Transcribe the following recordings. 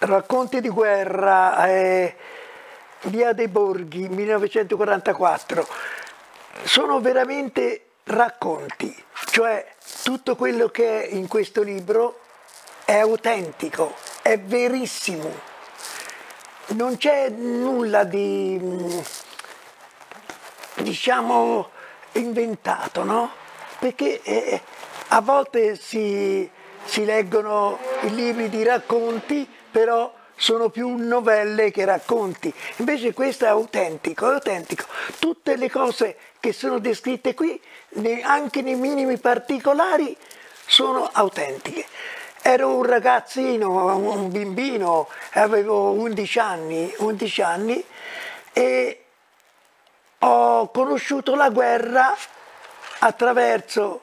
Racconti di guerra, Via dei Borghi, 1944. Sono veramente racconti, cioè tutto quello che è in questo libro è autentico, è verissimo. Non c'è nulla di, diciamo, inventato, no? Perché a volte si leggono i libri di racconti, però sono più novelle che racconti. Invece questo è autentico, è autentico. Tutte le cose che sono descritte qui, anche nei minimi particolari, sono autentiche. Ero un ragazzino, un bambino, avevo 11 anni e ho conosciuto la guerra attraverso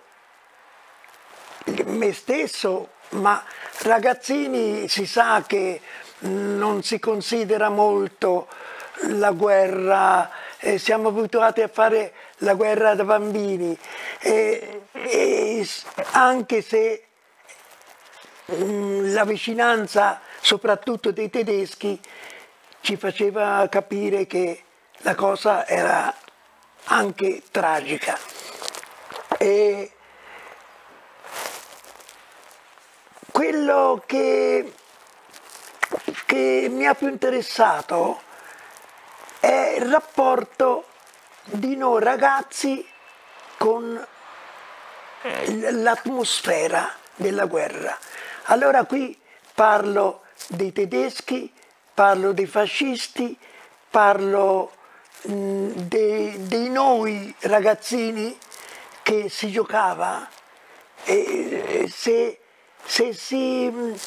me stesso, ma ragazzini si sa che non si considera molto la guerra, siamo abituati a fare la guerra da bambini, anche se la vicinanza soprattutto dei tedeschi ci faceva capire che la cosa era anche tragica. E quello che mi ha più interessato è il rapporto di noi ragazzi con l'atmosfera della guerra. Allora qui parlo dei tedeschi, parlo dei fascisti, parlo dei noi ragazzini che si giocava e se si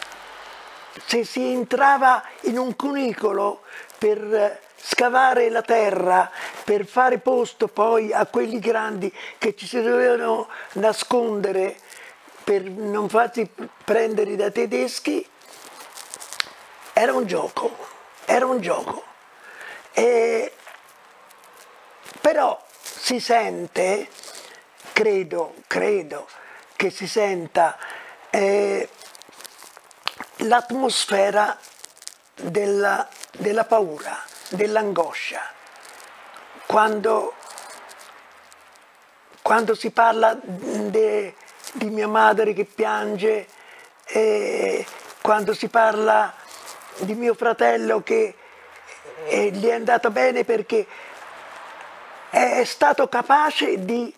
entrava in un cunicolo per scavare la terra, per fare posto poi a quelli grandi che ci si dovevano nascondere per non farsi prendere dai tedeschi, era un gioco, era un gioco. Però si sente, credo che si senta l'atmosfera della paura, dell'angoscia. Quando si parla di mia madre che piange, quando si parla di mio fratello che gli è andato bene perché è stato capace di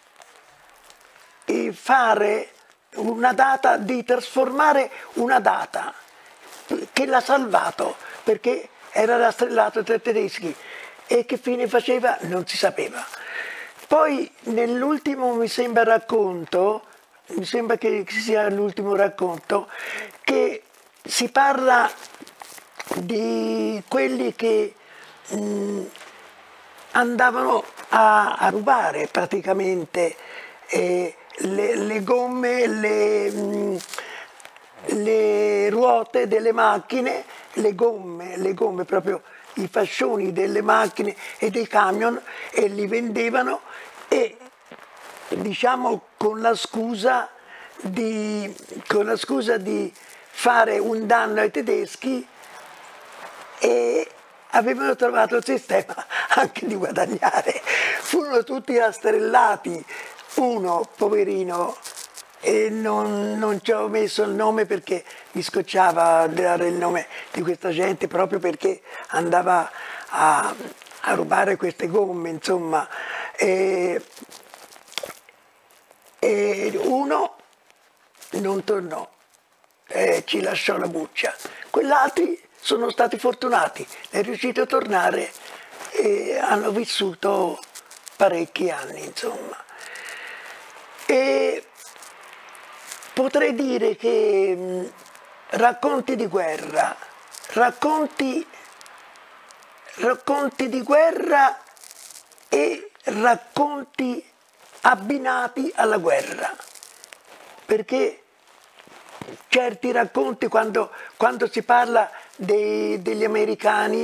fare una data, di trasformare una data che l'ha salvato perché era rastrellato dai tedeschi e che fine faceva non si sapeva. Poi nell'ultimo mi sembra racconto, mi sembra che sia l'ultimo racconto, che si parla di quelli che andavano a rubare praticamente le gomme, le ruote delle macchine, le gomme proprio i fascioni delle macchine e dei camion e li vendevano e diciamo con la scusa di fare un danno ai tedeschi e avevano trovato il sistema anche di guadagnare. Furono tutti rastrellati, uno poverino, e non ci ho messo il nome perché mi scocciava dare il nome di questa gente proprio perché andava a rubare queste gomme, insomma. E uno non tornò, ci lasciò la buccia. Quell'altri sono stati fortunati, è riuscito a tornare e hanno vissuto parecchi anni, insomma. E potrei dire che racconti di guerra, racconti di guerra e racconti abbinati alla guerra, perché certi racconti quando si parla degli americani,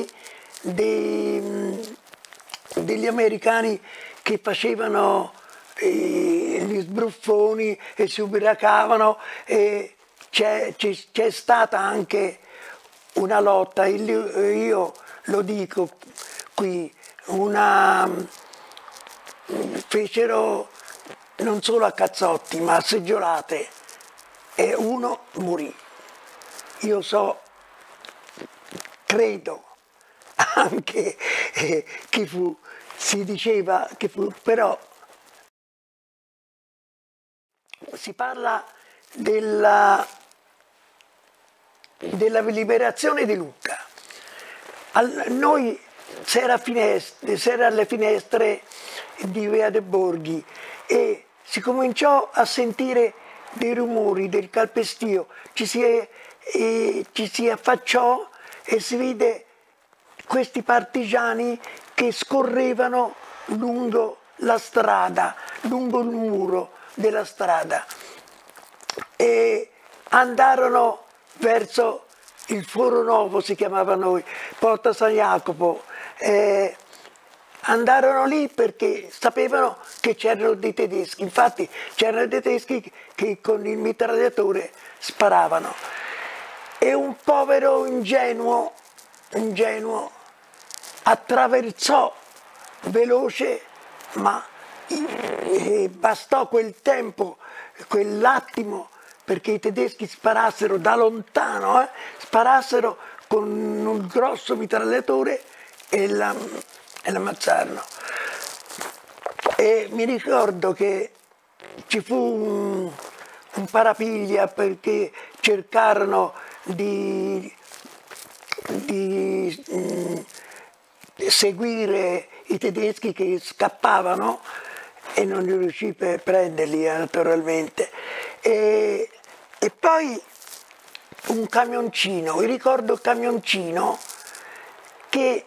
degli americani che facevano gli sbruffoni e si ubriacavano, e c'è stata anche una lotta, io lo dico qui, fecero non solo a cazzotti ma a seggiolate e uno morì. Io so, credo anche chi fu, si diceva che fu, però si parla della liberazione di Lucca. Noi s'era alle finestre di Via de' Borghi e si cominciò a sentire dei rumori del calpestio, ci si affacciò e si vide questi partigiani che scorrevano lungo la strada, lungo il muro della strada e andarono verso il Foro Novo, si chiamava noi, Porta San Jacopo. Andarono lì perché sapevano che c'erano dei tedeschi, infatti c'erano dei tedeschi che con il mitragliatore sparavano. E un povero ingenuo attraversò veloce, ma bastò quel tempo, quell'attimo, perché i tedeschi sparassero da lontano, sparassero con un grosso mitragliatore e l'ammazzarono. E mi ricordo che ci fu un parapiglia perché cercarono di seguire i tedeschi che scappavano e non riuscì a prenderli naturalmente. E poi un camioncino, io ricordo il camioncino che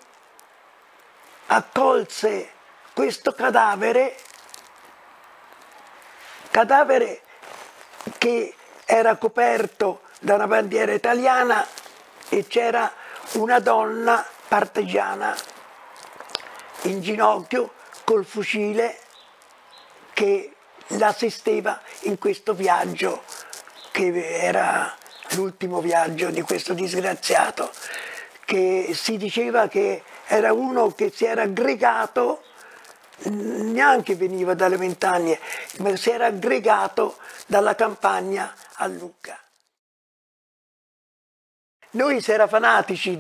accolse questo cadavere che era coperto da una bandiera italiana e c'era una donna partigiana in ginocchio col fucile che l'assisteva in questo viaggio che era l'ultimo viaggio di questo disgraziato, che si diceva che era uno che si era aggregato, neanche veniva dalle montagne, ma si era aggregato dalla campagna a Lucca. Noi si era fanatici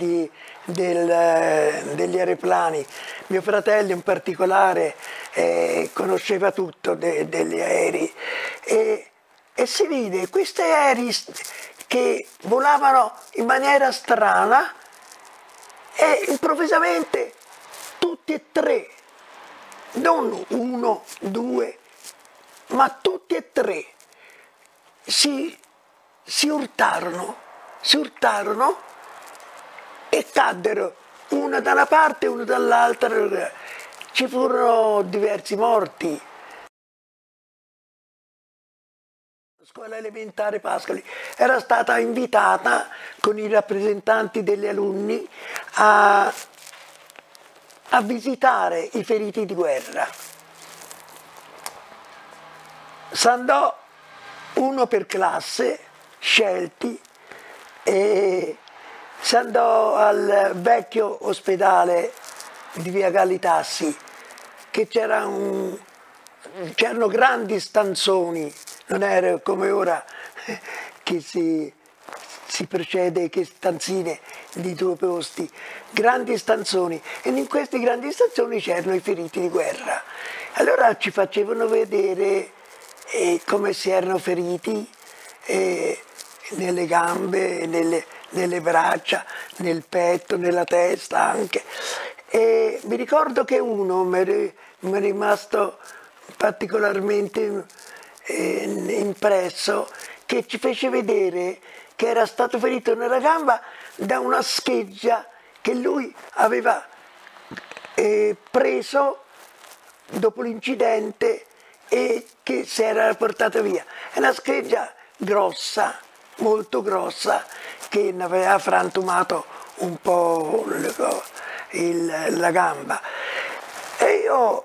degli aeroplani, mio fratello in particolare conosceva tutto degli aerei e si vide questi aerei che volavano in maniera strana e improvvisamente tutti e tre, non uno, due, ma tutti e tre si urtarono e caddero, una da una parte e una dall'altra. Ci furono diversi morti. La scuola elementare Pascoli era stata invitata con i rappresentanti degli alunni a visitare i feriti di guerra. S'andò uno per classe, scelti, e si andò al vecchio ospedale di via Gallitassi, che c'erano grandi stanzoni, non era come ora che si procede che stanzine di 2 posti, grandi stanzoni, e in questi grandi stanzoni c'erano i feriti di guerra. Allora ci facevano vedere come si erano feriti nelle gambe, nelle braccia, nel petto, nella testa anche. E mi ricordo che uno mi è rimasto particolarmente impresso, che ci fece vedere che era stato ferito nella gamba da una scheggia che lui aveva preso dopo l'incidente e che si era portata via. È una scheggia grossa, molto grossa, che ne aveva frantumato un po' la gamba. E io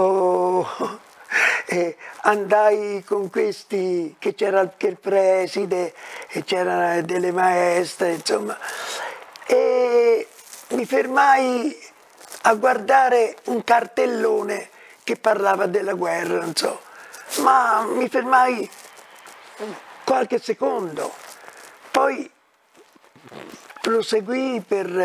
andai con questi, che c'era anche il preside e c'erano delle maestre, insomma, e mi fermai a guardare un cartellone che parlava della guerra, non so, ma mi fermai qualche secondo, poi proseguì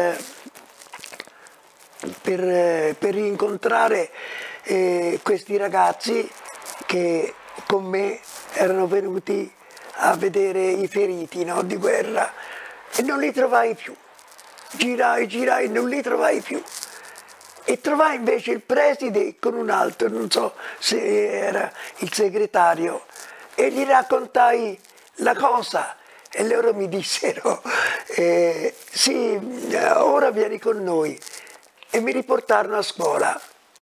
per incontrare questi ragazzi che con me erano venuti a vedere i feriti, no, di guerra, e non li trovai più. Girai, non li trovai più. E trovai invece il preside con un altro, non so se era il segretario, e gli raccontai la cosa e loro mi dissero sì, ora vieni con noi, e mi riportarono a scuola.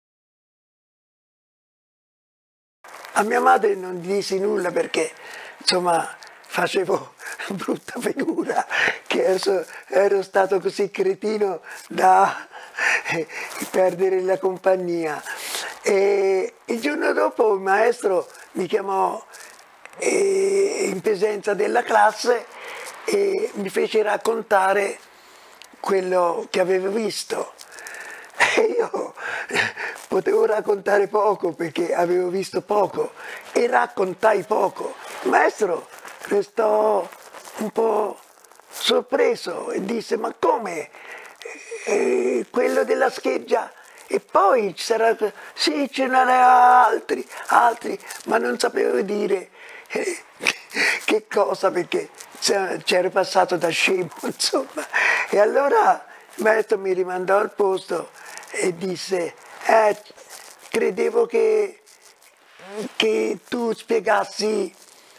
A mia madre non dissi nulla perché, insomma, facevo brutta figura, che ero stato così cretino da perdere la compagnia. E il giorno dopo il maestro mi chiamò in presenza della classe e mi fece raccontare quello che avevo visto. E io potevo raccontare poco perché avevo visto poco e raccontai poco. Il maestro restò un po' sorpreso e disse: ma come? Quello della scheggia? E poi ci sarà, sì, ce n'erano altri, ma non sapevo dire che cosa perché c'ero passato da scemo, insomma. E allora il maestro mi rimandò al posto e disse: credevo che tu spiegassi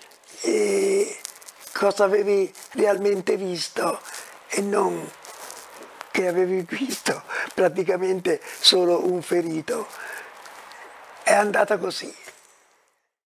cosa avevi realmente visto e non che avevi visto praticamente solo un ferito. È andata così.